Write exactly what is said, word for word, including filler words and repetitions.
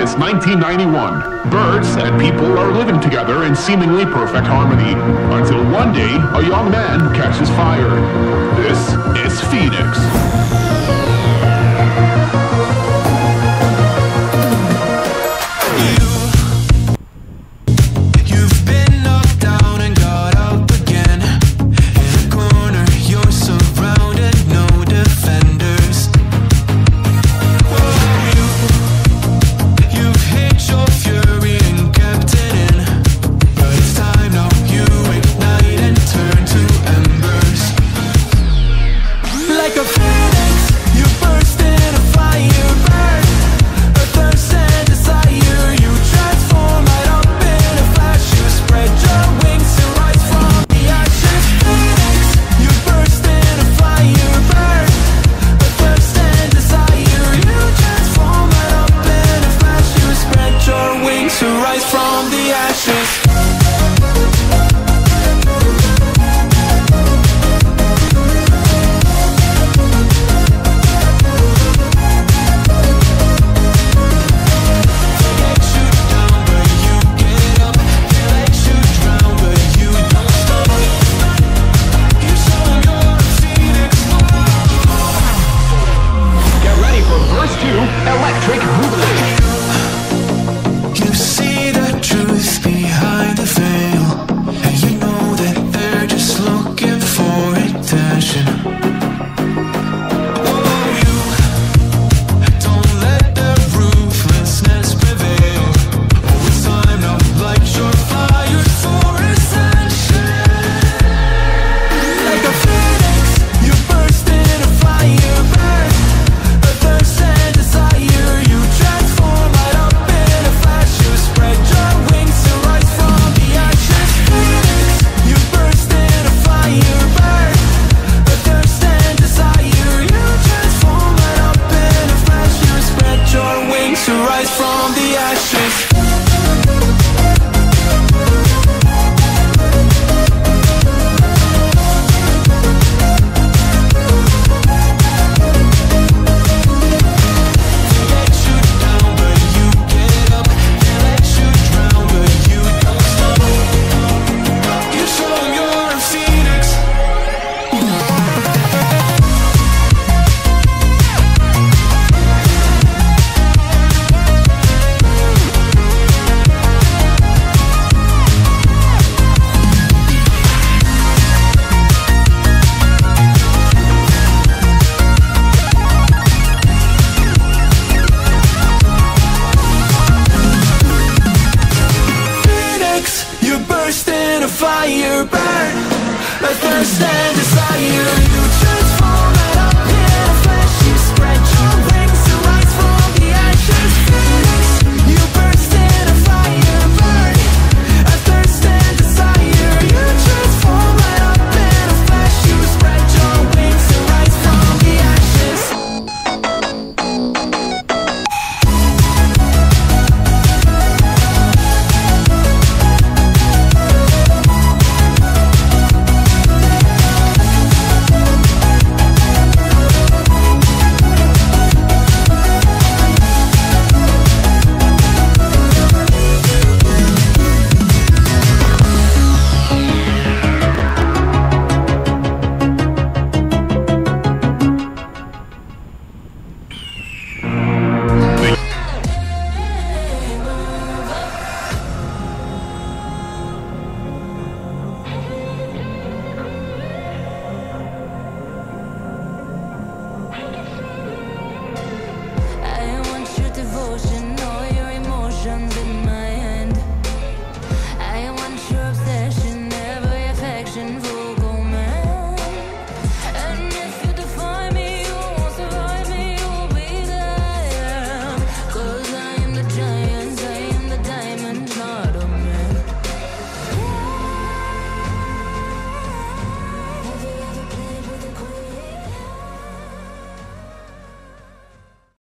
It's nineteen ninety-one. Birds and people are living together in seemingly perfect harmony, until one day a young man catches fire. This is Phoenix. Electric Boogaloo. You see the truth behind the veil, and you know that they're just looking for attention. Oh, you don't let the ruthlessness prevail. Oh, it's time to light your fire for ascension. Like a phoenix, you burst in a fire burn. A thirst and desire, you transform right up in a flash. You spread your wings to rise from the ashes. Phoenix, you burst in a fire burn. A thirst and desire, you transform right up in a flash. You spread your wings to rise from the ashes. Fire burn, a thirst and desire. You transform right up in a flash. You spread your wings to rise from the ashes. Phoenix, you burst in a fire burn, a thirst and desire. You transform right up in a flash. You spread your wings to rise from the ashes. Devotion